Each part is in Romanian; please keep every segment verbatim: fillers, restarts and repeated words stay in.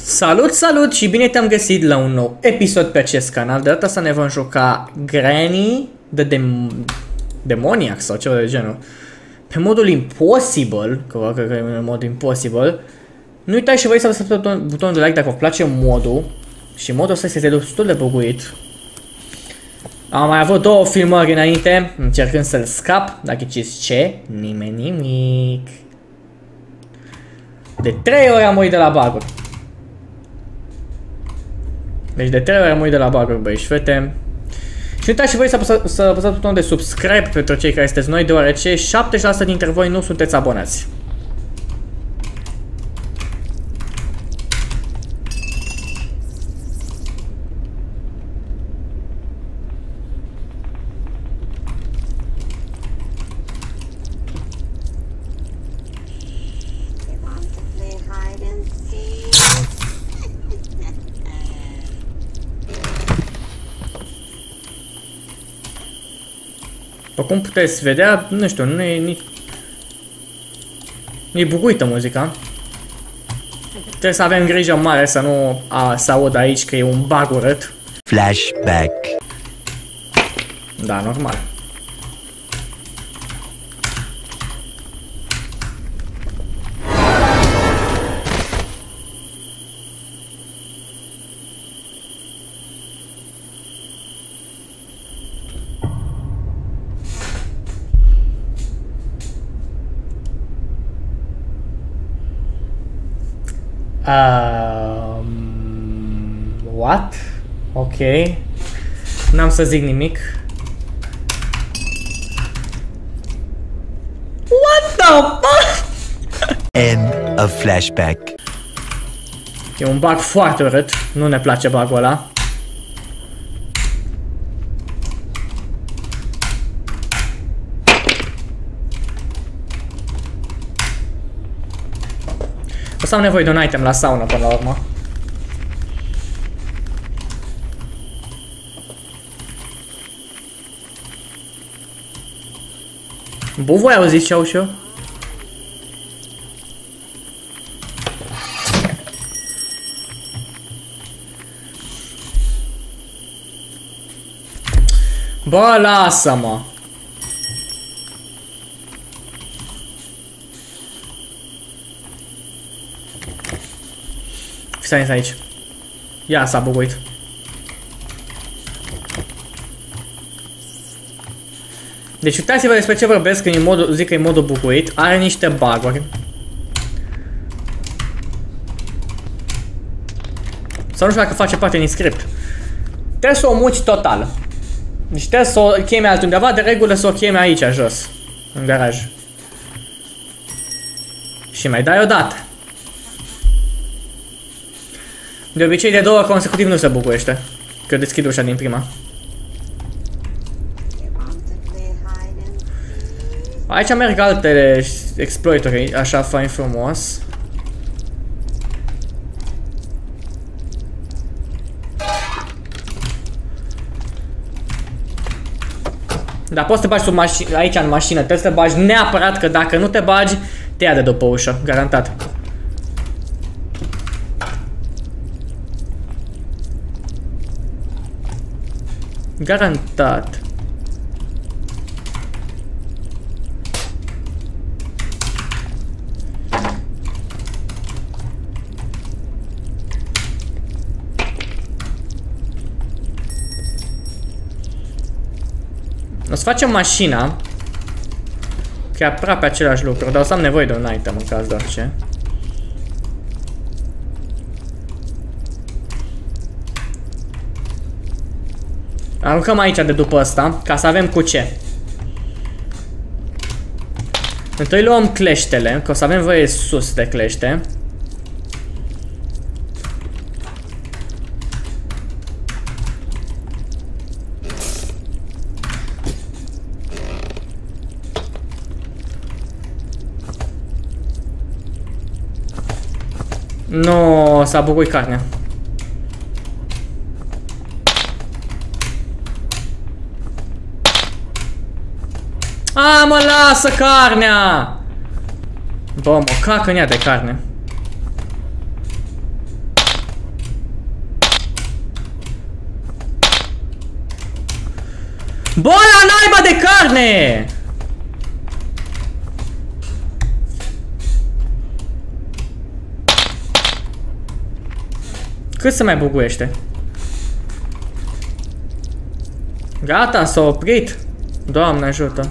Salut, salut și bine te-am găsit la un nou episod pe acest canal. De data asta ne vom juca Granny de Dem Demoniac sau ceva de genul. Pe modul Impossible, că cred că e în mod Impossible. Nu uitați și voi să apăsați buton, butonul de like dacă vă place modul. Și modul ăsta este destul de buguit. Am mai avut două filmări înainte, încercând să-l scap. Dacă știți ce, nimeni nimic. De trei ori am murit de la bug-uri. Deci de trei ori am murit de la bug-uri, băi și fete. Și uitați și voi să apăsați, să apăsați butonul de subscribe pentru cei care sunteți noi, deoarece șaptezeci la sută dintre voi nu sunteți abonați. După cum puteți vedea, nu știu, nu e nici... Nu e buguită muzica. Trebuie să avem grijă mare să nu a, să aud aici că e un bug urât. Flashback. Da, normal. Um, what? Ok. N-am să zic nimic. What the fuck? End of flashback. E un bug foarte urât. Nu ne place bug-ul ăla. O să am nevoie de un item la sauna până la urmă. Bă, voi auziți ce au și eu? Bă, lasă-mă! Fiți aici. Ia, s-a buguit. Deci uitați-vă despre ce vorbesc când e modul, zic că e modul buguit. Are niște bug-uri. Sau nu știu dacă face parte din script. Trebuie să o muci total. Deci trebuie să o chemi altundeva, de regulă să o chemi aici, jos. În garaj. Și mai dai o dată. De obicei, de două ori consecutiv nu se buguiește. Că deschid ușa din prima. Aici merg altele exploitori, așa fain frumos. Dar poți să te bagi sub mașină, aici în mașină, trebuie să te bagi neapărat, că dacă nu te bagi, te ia de după ușă, garantat. Garantat. O să facem mașina. Că e aproape același lucru, dar o să am nevoie de un item în caz de orice. Aruncăm aici de după ăsta, ca să avem cu ce. Întâi luăm cleștele, că o să avem voie sus de clește. Nu, s-a buguit carnea. A, mă lasă carnea! Bă, mă cacă în ea de carne. Bă, la naiba de carne! Cât se mai buguiește? Gata, s-a oprit. Doamne ajută.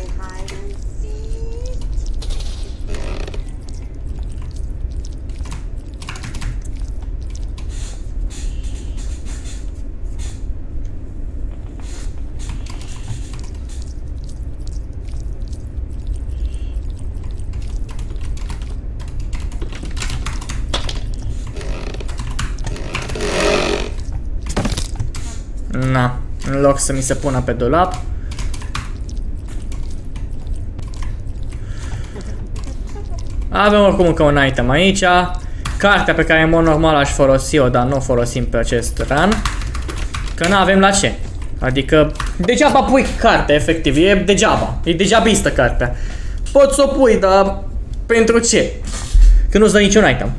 Na, în loc să mi se pună pe dulap. Avem oricum încă un item aici. Cartea pe care în mod normal aș folosi-o, dar nu o folosim pe acest run. Că nu avem la ce. Adică degeaba pui cartea, efectiv, e degeaba. E dejabistă cartea. Poți să o pui, dar pentru ce? Că nu-ți dă niciun item.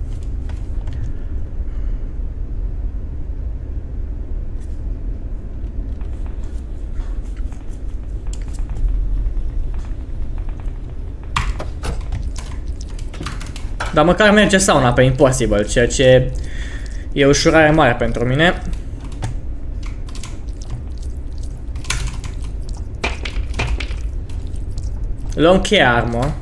Dar măcar merge sauna pe Impossible, ceea ce e ușurare mare pentru mine. Luăm cheia armă.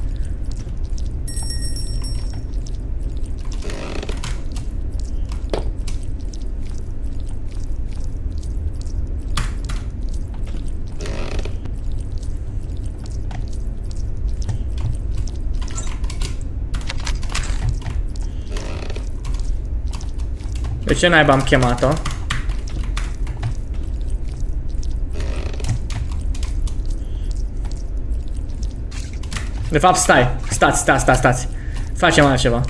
De ce naiba am chemat-o? De fapt, stai. Stați, stați, stați, stați. Facem altceva.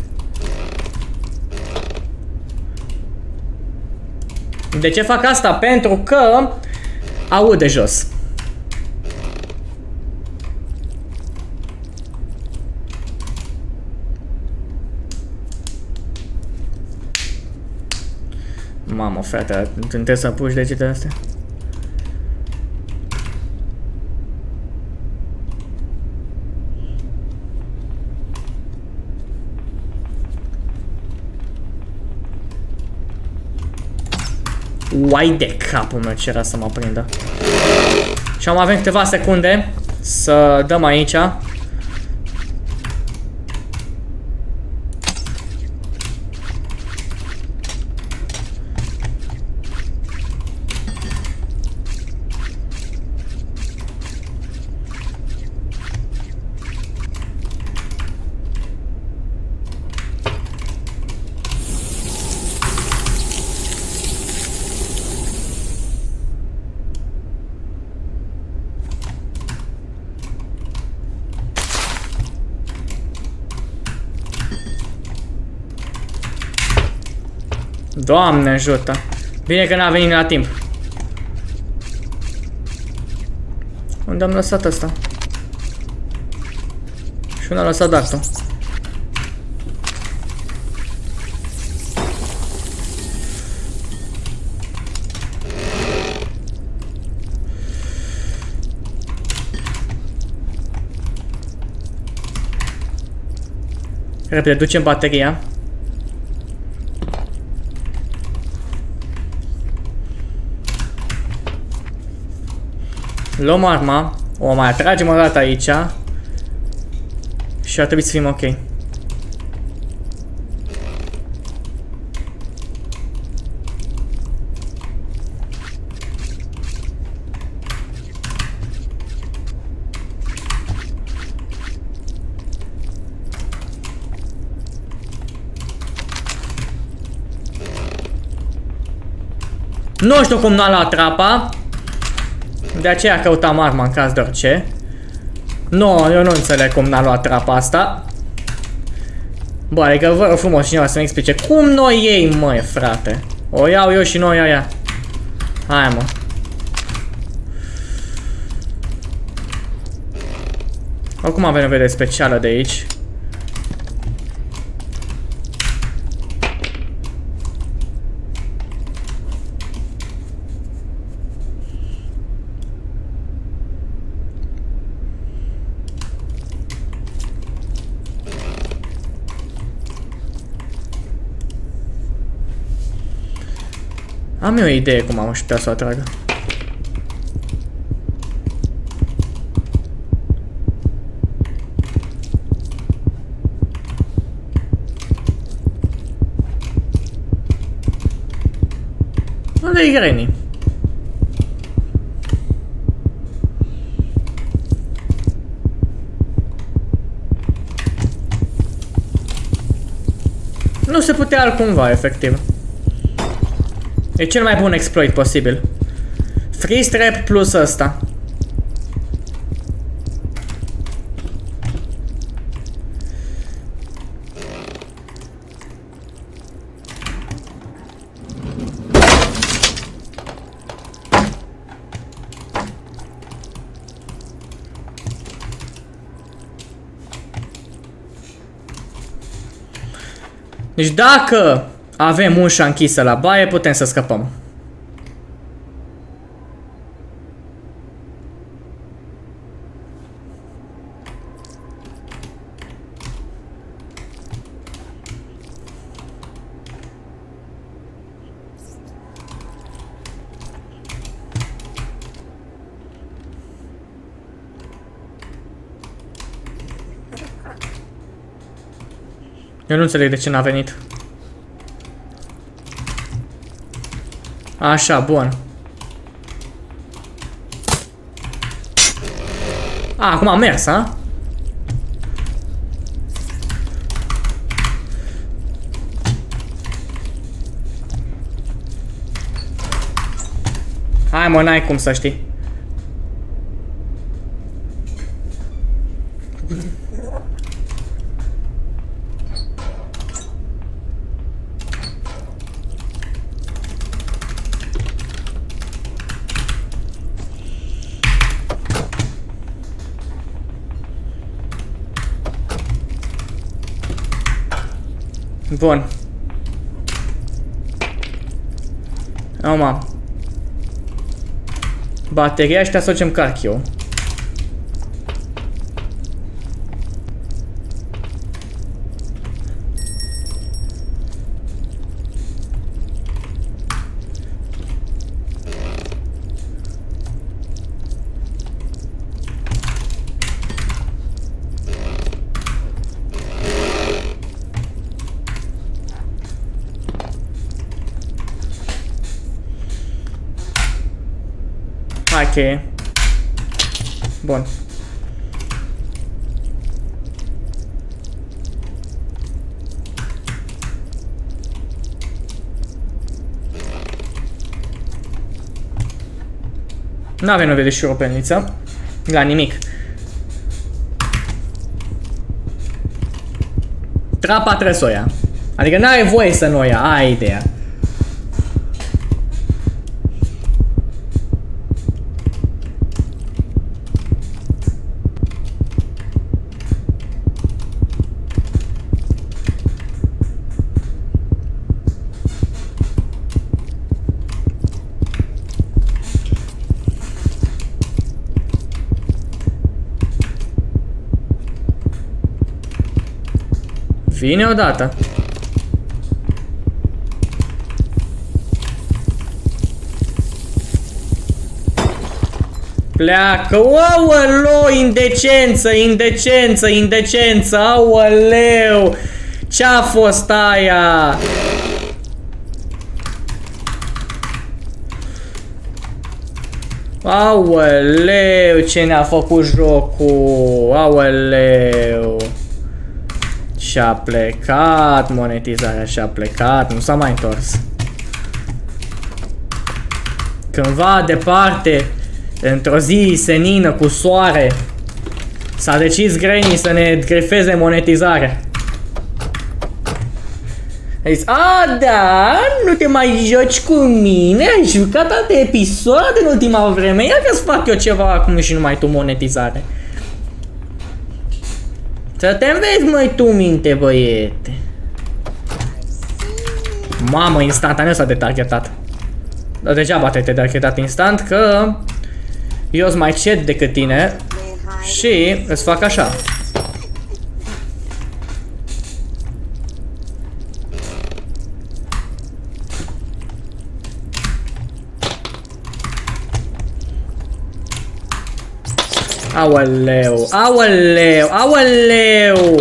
De ce fac asta? Pentru că aud de jos. Mamă, frate, trebuie să puși degetele astea. Uai de capul meu, ce era să mă prindă. Și am avem câteva secunde să dăm aici. Doamne ajută. Bine că n-a venit la timp. Unde am lăsat asta? Și unde am lăsat dartul? Repede, ducem bateria. Luăm arma, o mai atragem o dată aici și ar trebui să fim ok. Nu știu cum n-a luat trapa. De aceea căutam arma în caz de orice. Nu, eu nu înțeleg cum n-a luat trapa asta. Bă, adică vă rog frumos cineva să-mi explice. Cum noi iei, măi, frate? O iau eu și noi o ia. Hai, mă. Oricum avem nevoie de specială de aici. Am eu o idee cum am putea să o atragă. Unde e Granny? Nu se putea altcumva, efectiv. E cel mai bun exploit posibil. Freeze trap plus ăsta. Deci dacă avem ușa închisă la baie, putem să scăpăm. Eu nu înțeleg de ce n-a venit. Așa, bun. A, acum am mers, a? Hai mă, n-ai cum să știi. Bun. Acum. Bateria și să o ce-mi carc eu. Ok. Bun. Nu avem nevoie de șurupenniță. La nimic. Trapa trebuie să o ia. Adică n-are voie să nu o ia, aia e ideea. Vine odată. Pleacă. Aoleu, indecență, indecență, indecență. Aoleu. Ce-a fost aia? Aoleu, ce ne-a făcut jocul. Aoleu. Și-a plecat, monetizarea și-a plecat, nu s-a mai întors. Cândva departe, într-o zi senină cu soare, s-a decis Granny să ne grefeze monetizarea. A zis, a, da, nu te mai joci cu mine, ai jucat alte episoade în ultima vreme, ia că-ți fac eu ceva acum și numai tu monetizare. Să te înveți, măi, tu minte, băiete. Mamă, instantaneu s-a detargetat. Dar degeaba te-ai detargetat instant, că eu sunt mai cet decât tine și îți fac așa. Aoleu, aoleu, aoleu!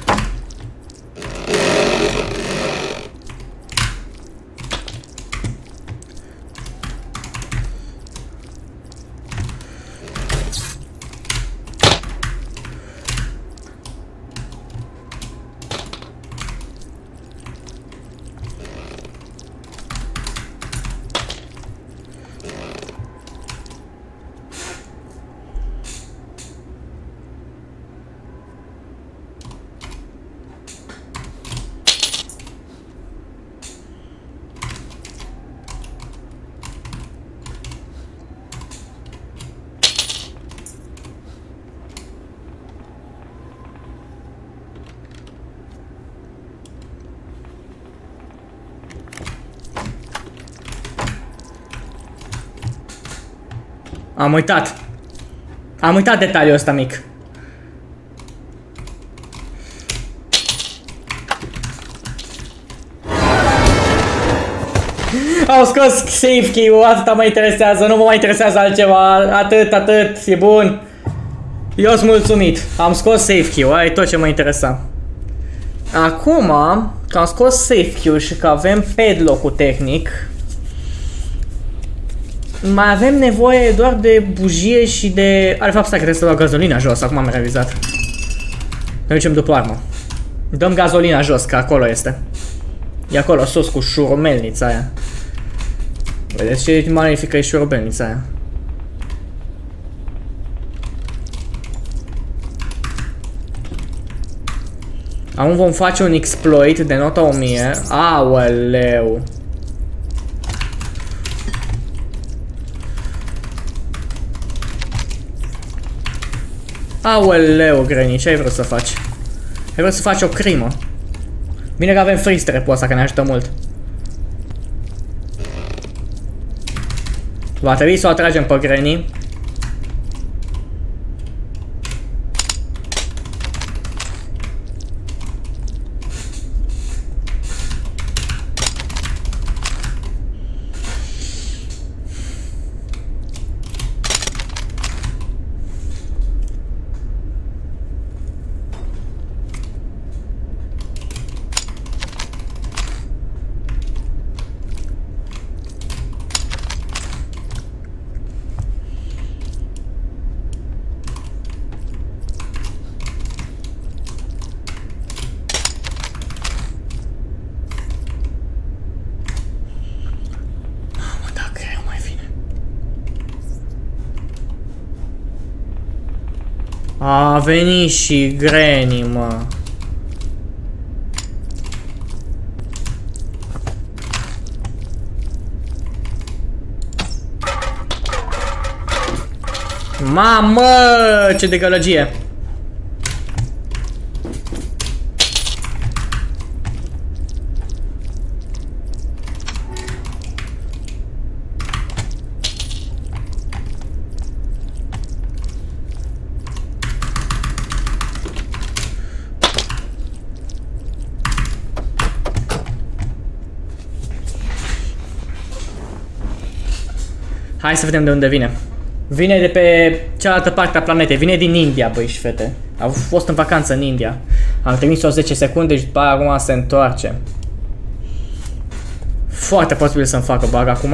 Am uitat. Am uitat detaliul ăsta mic. Au scos save key-ul, atâta mă interesează, nu mă mai interesează altceva, atât, atât, e bun. Eu sunt mulțumit, am scos save key-ul, aia e tot ce mă interesa. Acum, că am scos save key-ul și că avem padlock-ul tehnic, mai avem nevoie doar de bujie și de... A, de fapt, stai că trebuie să dau gazolina jos, acum am realizat. Ne ducem după armă. Dăm gazolina jos, că acolo este. E acolo sus cu șurumelnița aia. Vedeți ce magnifică e șurumelnița aia. Acum vom face un exploit de nota o mie. Aoleu. Aoleu, Granny, ce ai vrut să faci? Ai vrut să faci o crimă. Bine că avem freeze trap-ul ăsta, că ne ajută mult. Va trebui să o atragem pe Granny. A venit și Granny, mă. Mamă, ce de gălăgie. Hai să vedem de unde vine. Vine de pe cealaltă parte a planetei. Vine din India, băi și fete. Au fost în vacanță în India. Am trimis-o zece secunde și după aia acum se întoarce. Foarte posibil să-mi facă bug acum.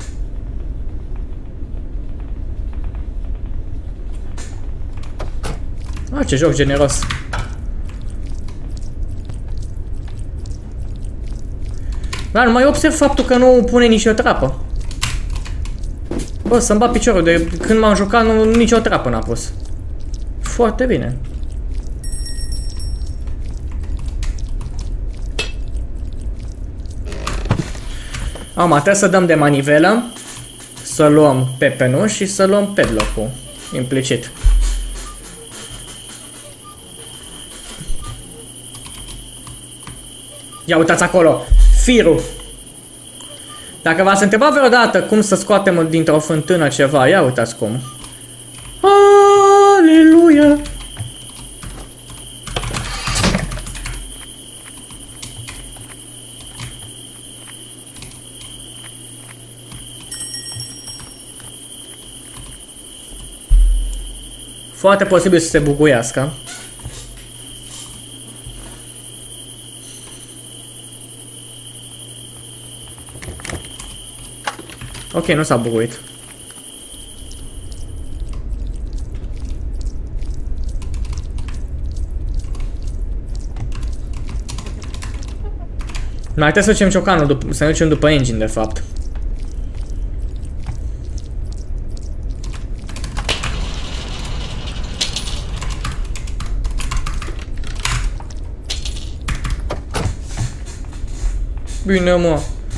Ah, ce joc generos. Dar nu mai observ faptul că nu pune nici o trapă. Bă, să-mi bat piciorul, de când m-am jucat, nu, nicio trapă n-a pus. Foarte bine. Am, trebuie să dăm de manivelă, să luăm pepenul și să luăm padlock-ul, implicit. Ia uitați acolo, firul. Dacă v-ați întrebat vreodată cum să scoatem dintr-o fântână ceva, ia uitați cum. Aleluia! Foarte posibil să se buguiască. Ok, nu s-a buguit. Mai trebuie să ducem ciocanul, să ne ducem după engine, de fapt. Bine, mă.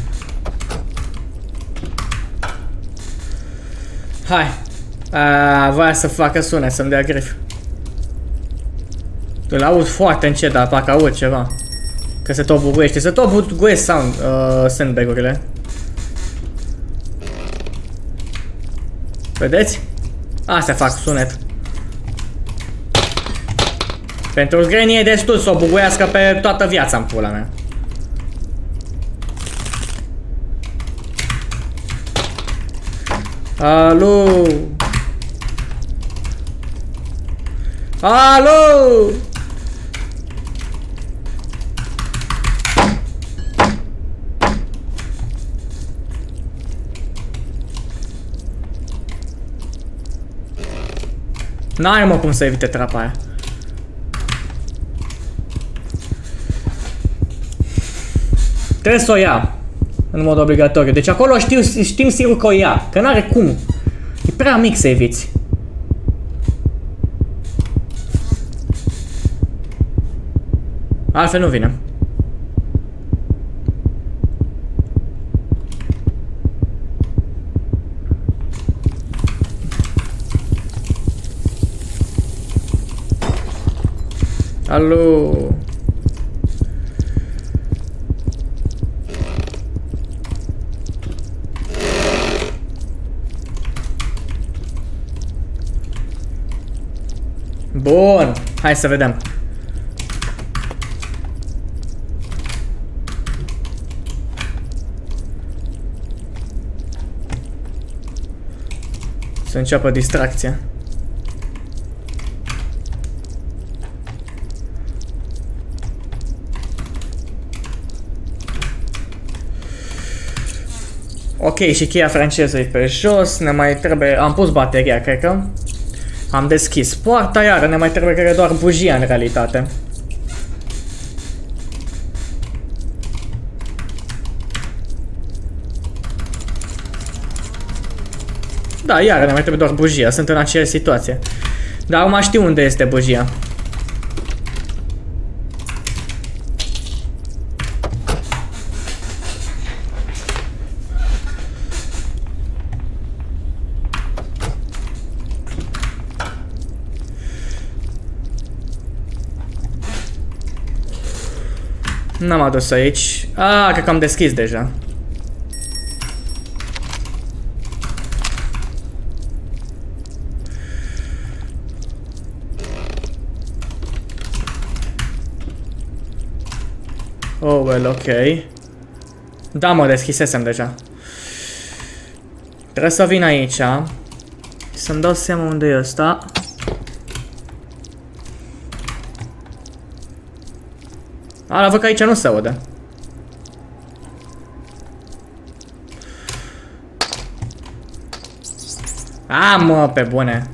Hai. A, voia să facă sunet, să-mi dea grif. Îl aud foarte încet, dar parcă aud ceva. Că se tot buguiește. Se tot buguiesc sound, uh, sandbag-urile. Vedeți? Astea fac sunet. Pentru Granny e destul să o buguiască pe toată viața în pula mea. Alo! Alo! N-are mă cum să evite trapa aia. Trebuie să o ia în mod obligatoriu. Deci acolo știu, știm sigur că o ia. Că n-are cum. E prea mic să eviți. Altfel nu vine. Alo. Bun, hai să vedem. Să înceapă distracția. Ok, și cheia franceză e pe jos, ne mai trebuie... Am pus bateria, cred că. Am deschis poarta, iar ne mai trebuie, cred, doar bujia în realitate. Da, iar ne mai trebuie doar bujia, sunt în aceeași situație. Dar acum știu unde este bujia. N-am adus aici. Ah, cred că am deschis deja. Oh, well, ok. Da, mă, deschisesem deja. Trebuie să vin aici. Să-mi dau seama unde e ăsta. A, văd că aici nu se aude. A, mă, pe bune.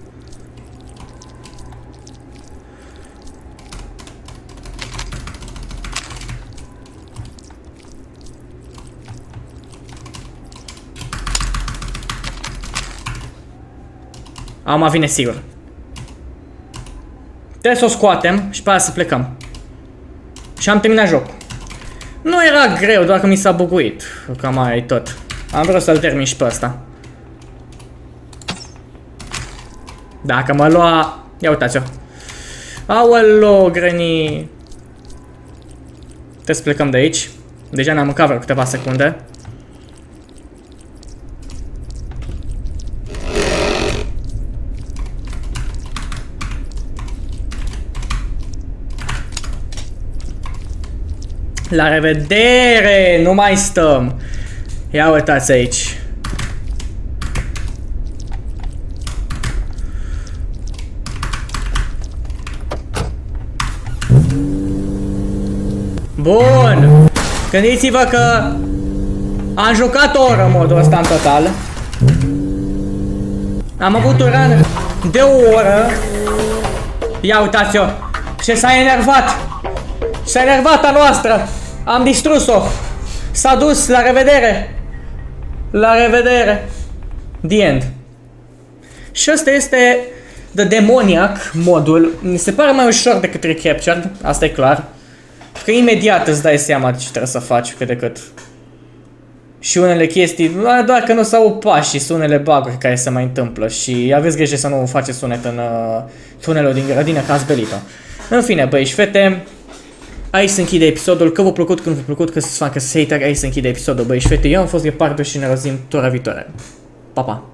Acum vine sigur. Trebuie să o scoatem și pe aia să plecăm. Și am terminat jocul. Nu era greu, doar că mi s-a buguit. Cam aia e tot. Am vrut să-l termin și pe ăsta. Dacă mă lua... Ia uitați-o. Aoleo, Granny. Trebuie să plecăm de aici. Deja ne-am mâncat vreo câteva secunde. La revedere! Nu mai stăm! Ia uitați aici. Bun. Gândiți-vă că am jucat o oră modul ăsta în total. Am avut un run de o oră. Ia uitați-o. Ce s-a enervat. S-a enervat a noastră. Am distrus-o. S-a dus. La revedere. La revedere. The end. Și ăsta este The Demoniac modul. Mi se pare mai ușor decât Recaptured. Asta e clar. Că imediat îți dai seama de ce trebuie să faci cât de cât. Și unele chestii, doar că nu s-au pași, sunt unele bug-uri care se mai întâmplă. Și aveți grijă să nu faceți sunet în uh, tunelul din grădină, că ați belit-o. În fine, băi și fete, aici se închide episodul. Că v-a plăcut, când v-a plăcut, că să facă hater, aici se închide episodul, băi și fete. Eu am fost Ghepardo și ne auzim tura viitoare. Pa, pa!